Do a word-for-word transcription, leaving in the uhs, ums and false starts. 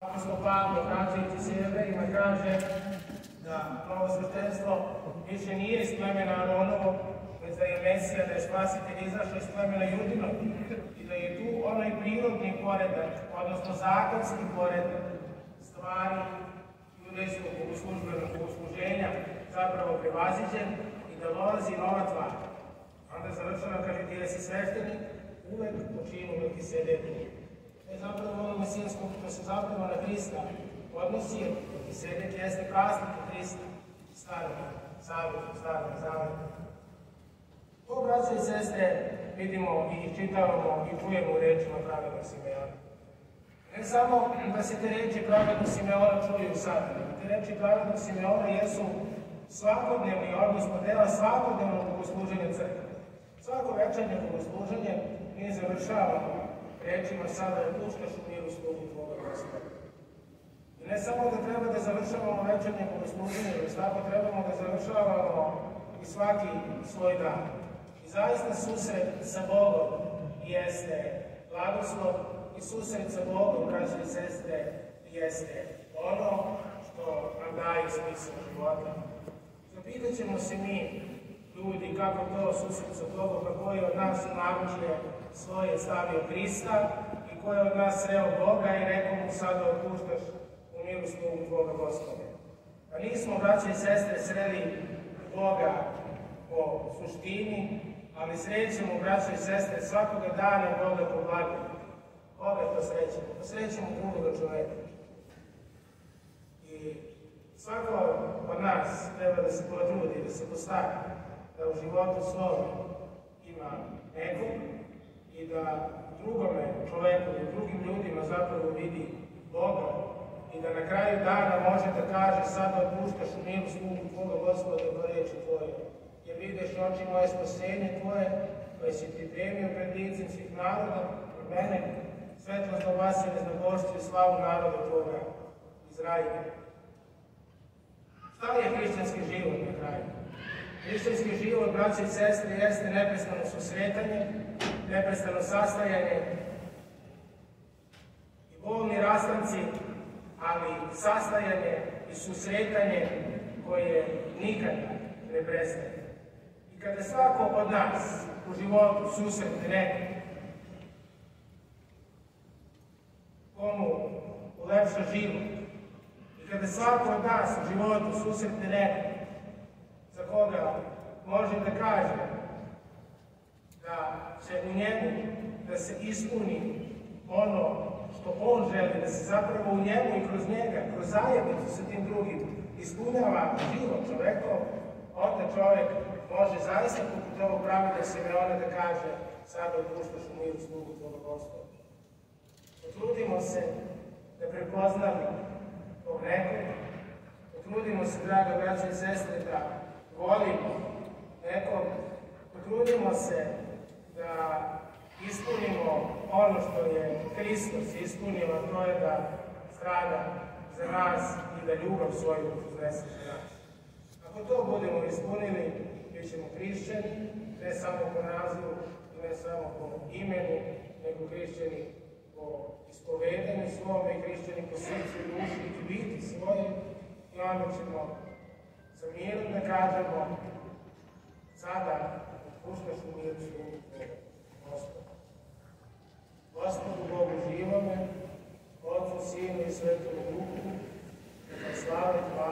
Apostol Pavle, vraćajući se Jevrejima, kaže da novo sveštenstvo više nije iz plemena Aronovo, već da je Mesija, da je Spasitelj izašao iz plemena Judinog i da je tu onaj prirodni poredak, odnosno zakonski poredak stvari judejskog bogoslužbenog bogosluženja zapravo prevaziđen i da dolazi nova tvar. Onda završava, kaže, ti da si sveštenik, uvek po činu Melkisedeka. To je zapravo ono mesijansko, to se zapravo na Hrista odnosi, jer Melkisedek jeste praznik Hrista, starog zaveta, starog zaveta. To, braćo i sestre, vidimo i čitavamo i čujemo u rečima pravednog Simeona. Ne samo da se te reči pravednog Simeona čuju sada, te reči pravednog Simeona jesu svakodnevni, odnosno dela svakodnevnog bogosluženja crkve. Svako večernje bogosluženje mi završavamo rečima sada puštaš u miru slugu tvoga Gospoda. I ne samo da treba da završavamo večernje bogosluženje, već tako trebamo da završavamo i svaki svoj dan. I zaista susret sa Bogom jeste blagoslov i susret sa Bogom, braće i sestre, jeste ono što nam daje smisao života. Zapitat ćemo se mi, ljudi, kako to susret sa Bogom, kako je od nas naručje svoje stavio Hrista i ko je od nas sreo Boga i rekao mu sada otpuštaš u miru slugu tvoga Gospoda. A nismo, braće i sestre, sreli Boga po suštini, ali srećemo, braće i sestre, svakoga dana Boga po blagu. Koga to srećemo? To srećemo drugoga čoveka. I svako od nas treba da se potrudi, da se postara, da u životu svom ima nekog i da drugome čoveku i drugim ljudima zapravo vidi Boga i da na kraju dana može da kaže sada otpuštaš u miru slugu tvoga Gospoda po reči tvoje. Jer vidiš oči moje spasenje tvoje koje si pripremio pred licem svih naroda i mene svetlost do vas je neznabošću i slavu naroda tvoga Izraila. Šta je hrišćanski život na kraju? Hrišćanski život, braće i sestre, jeste neprestano susretanje, neprestano sastajanje i bolni rastanci, ali sastajanje i susretanje koje nikad ne prestaje. I kada svako od nas u životu susretne nekog, komu ulepša život, i kada svako od nas u životu susretne nekog, za koga može da kaže da će u njemu da se ispuni ono što on želi, da se zapravo u njemu i kroz njega, kroz zajednicu sa tim drugim, ispunjava život čovekov, onda čovek može zaista poput ovog pravednog Simeona da kaže sada otpuštaš u miru slugu tvoga Gospoda. Potrudimo se da prepoznamo tog nekog, potrudimo se, draga braća i sestre, da volimo nekog, potrudimo se da ispunimo ono što je Hristos ispunio, a to je da strada za nas i da ljubav svoju iznese za nas. Ako to budemo ispunili, bit ćemo hrišćani, ne samo po nazivu, ne samo po imenu, nego hrišćani po ispovedanju svome i hrišćani po srcu i duši i biti svoje, i onda ćemo sa mirom da kažemo sada otpuštaš u miru slugu tvoga Gospoda. Gospodu Bogu živome, Otcu, Sinu i Svetom Duhu, neka slava i hvala